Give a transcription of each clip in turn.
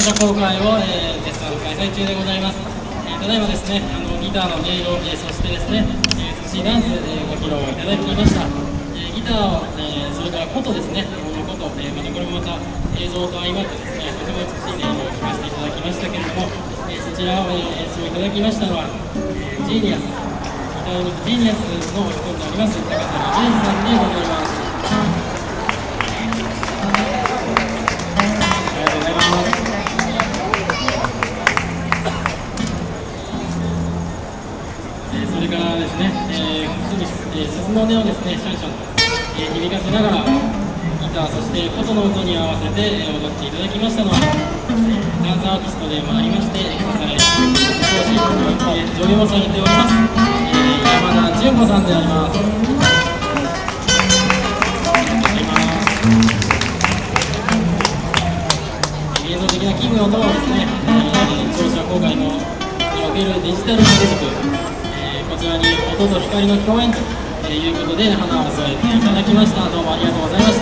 車公開を、絶賛開催中でございます。ただいまですね、ギターの音色、そしてですね、寿司ダンス、ご披露いただきました。ギターを、それから琴ですね、琴、これもまた映像と相まってですね、とても美しい音色を聴かせていただきましたけれども、そちらを、演奏いただきましたのは、ジーニアス、ギターのジーニアスの一人であります高谷源さんでございます。それからですね、鈴の音をですね、シャンシャンと響かせながら、ギター、そして琴の音に合わせて踊っていただきましたのは、ダンスアーティストでもありまして、葛西女優もされております、山田純子さんであります。映像的な器具の音はですね、聴者公開のにおけるデジタルミュージック、こちらに音と光の共演ということで花を添えていただきました。どうもありがとうございました。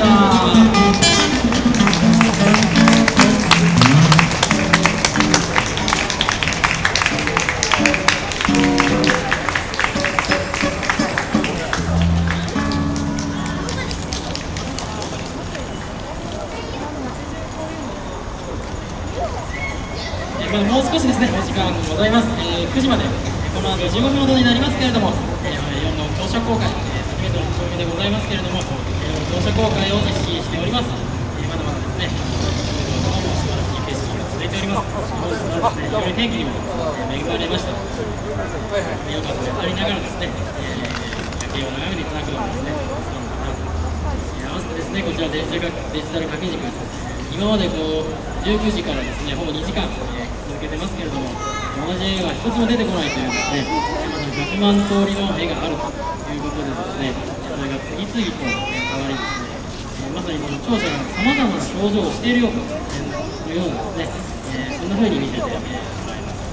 もう少しですね、お時間ございます。9時まで、この後15分ほどになりますけれども、4の乗車公開、初めての試みでございますけれども、乗車公開を実施しております。まだまだですね、素晴らしい景色が続いております。本日はですね、非常に天気にも恵まれました。よかったありながらですね、夜景を眺めていただくのもですね、合わせてですね、こちらデジタル掛け軸、今までこう19時からですね、ほぼ2時間続けてますけれども、同じ絵が一つも出てこないというですね、100万通りの絵があるということでですね、それが次々と変わりですね、まさにこの聴者がさまざまな表情をしているようなですね、そんな風に見せてもらいます。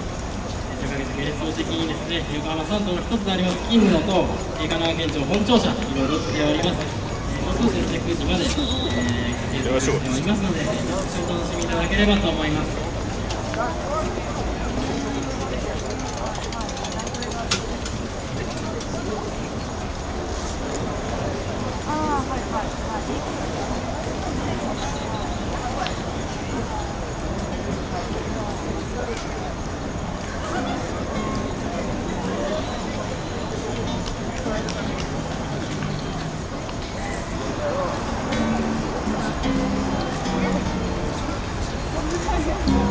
幻想的にですね、横浜三島の一つであります金野と神奈川県庁本庁舎、いろいろつけております。もう少しですね、9時まで、映像をしておりますので、お楽しみいただければと思います。 はい。